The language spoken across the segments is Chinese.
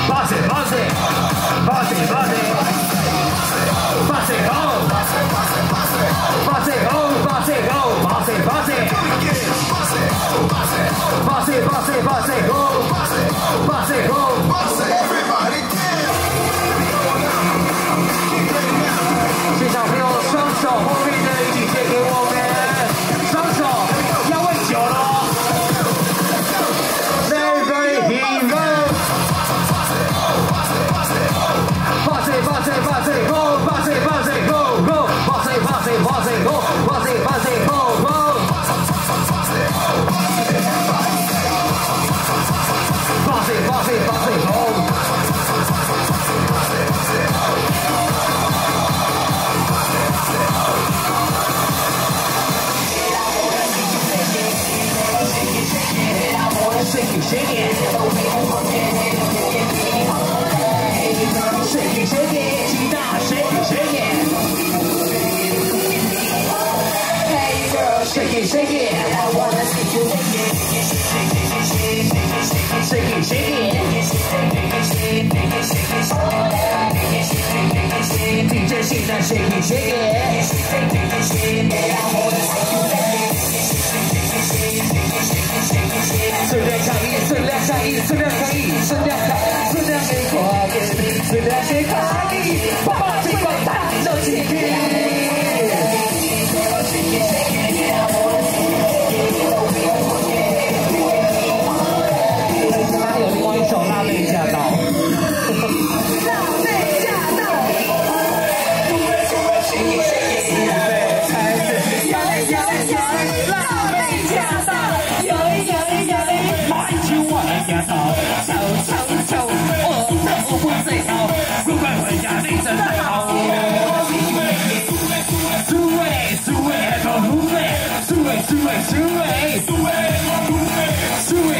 Base, base, base, base. Base, go. Base, go, base, go. Base, base. Base, base, base, go. Base, go. Everybody dance. 现场朋友，双手后面的一起借给我们，双手要喂酒了。Very very hero。Base, base, base, go. Base, base, go, go. Base, base, base, go. Base, base, go, go. Base, base, base, go.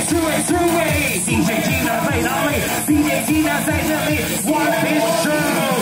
DJ 金的在哪里？ DJ 金的在这里，我必须。